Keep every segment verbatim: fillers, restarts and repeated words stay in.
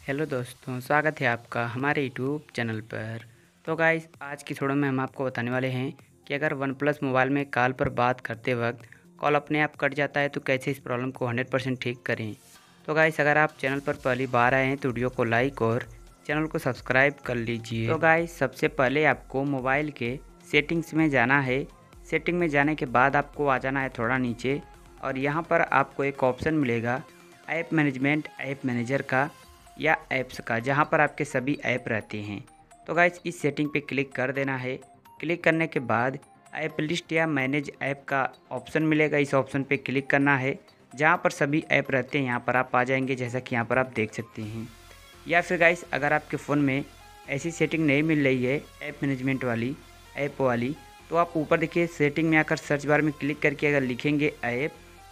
Hello दोस्तों, स्वागत है आपका हमारे यूट्यूब चैनल पर। तो गाइस, आज की थोड़ा में हम आपको बताने वाले हैं कि अगर वन प्लस मोबाइल में कॉल पर बात करते वक्त कॉल अपने आप कट जाता है तो कैसे इस प्रॉब्लम को हंड्रेड परसेंट ठीक करें। तो गाइस, अगर आप चैनल पर पहली बार आए हैं तो वीडियो को लाइक और चैनल को सब्सक्राइब कर लीजिए। तो गाइस, सबसे पहले आपको मोबाइल के सेटिंग्स में जाना है। सेटिंग में जाने के बाद आपको आ जाना है थोड़ा नीचे और यहाँ पर आपको एक ऑप्शन मिलेगा ऐप मैनेजमेंट, ऐप मैनेजर का या ऐप्स का, जहां पर आपके सभी ऐप रहते हैं। तो गाइस, इस सेटिंग पे क्लिक कर देना है। क्लिक करने के बाद ऐप लिस्ट या मैनेज ऐप का ऑप्शन मिलेगा, इस ऑप्शन पे क्लिक करना है। जहां पर सभी ऐप रहते हैं यहाँ पर आप आ जाएंगे, जैसा कि यहाँ पर आप देख सकते हैं। या फिर गाइस, अगर आपके फ़ोन में ऐसी सेटिंग नहीं मिल रही है ऐप मैनेजमेंट वाली, ऐप वाली, तो आप ऊपर देखिए सेटिंग में आकर सर्च बार में क्लिक करके अगर लिखेंगे ऐप,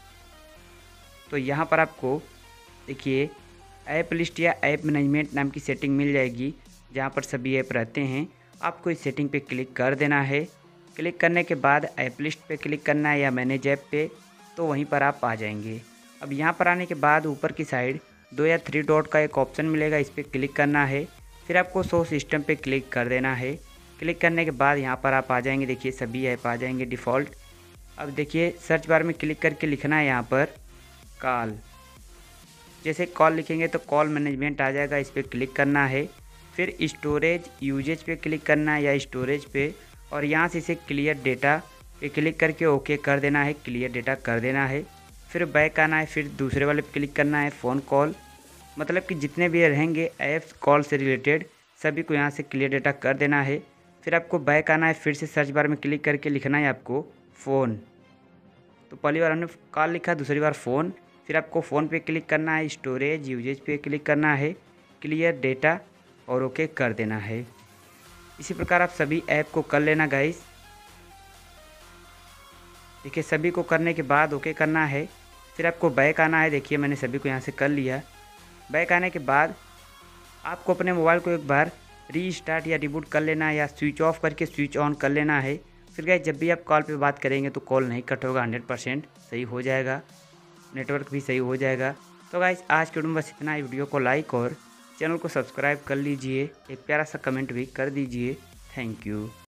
तो यहाँ पर आपको देखिए ऐप लिस्ट या ऐप मैनेजमेंट नाम की सेटिंग मिल जाएगी, जहाँ पर सभी ऐप रहते हैं। आपको इस सेटिंग पे क्लिक कर देना है। क्लिक करने के बाद ऐप लिस्ट पे क्लिक करना है या मैनेज ऐप पे, तो वहीं पर आप आ जाएंगे। अब यहाँ पर आने के बाद ऊपर की साइड दो या थ्री डॉट का एक ऑप्शन मिलेगा, इस पर क्लिक करना है। फिर आपको शो सिस्टम पे क्लिक कर देना है। क्लिक करने के बाद यहाँ पर आप आ जाएंगे, देखिए सभी ऐप आ जाएंगे डिफ़ॉल्ट। अब देखिए सर्च बार में क्लिक करके लिखना है यहाँ पर कॉल। जैसे कॉल लिखेंगे तो कॉल मैनेजमेंट आ जाएगा, इस पर क्लिक करना है। फिर स्टोरेज यूजेज पे क्लिक करना है या स्टोरेज पे, और यहाँ से इसे क्लियर डेटा पे क्लिक करके ओके कर देना है, क्लियर डेटा कर देना है। फिर बैक आना है, फिर दूसरे वाले पे क्लिक करना है फ़ोन कॉल, मतलब कि जितने भी रहेंगे ऐप्स कॉल से रिलेटेड सभी को यहाँ से क्लियर डेटा कर देना है। फिर आपको बैक आना है, फिर से सर्च बार में क्लिक करके लिखना है आपको फ़ोन। तो पहली बार हमने कॉल लिखा, दूसरी बार फ़ोन। फिर आपको फ़ोन पे क्लिक करना है, स्टोरेज यूजेज पे क्लिक करना है, क्लियर डेटा और ओके कर देना है। इसी प्रकार आप सभी ऐप को कर लेना गाइस। देखिए सभी को करने के बाद ओके करना है। फिर आपको बैक आना है, देखिए मैंने सभी को यहाँ से कर लिया। बैक आने के बाद आपको अपने मोबाइल को एक बार रीस्टार्ट या रिबूट कर लेना है या स्विच ऑफ करके स्विच ऑन कर लेना है। फिर गाइस, जब भी आप कॉल पे बात करेंगे तो कॉल नहीं कट होगा, हंड्रेड परसेंट सही हो जाएगा, नेटवर्क भी सही हो जाएगा। तो गाइस, आज के वीडियो में बस इतना ही। वीडियो को लाइक और चैनल को सब्सक्राइब कर लीजिए, एक प्यारा सा कमेंट भी कर दीजिए। Thank you.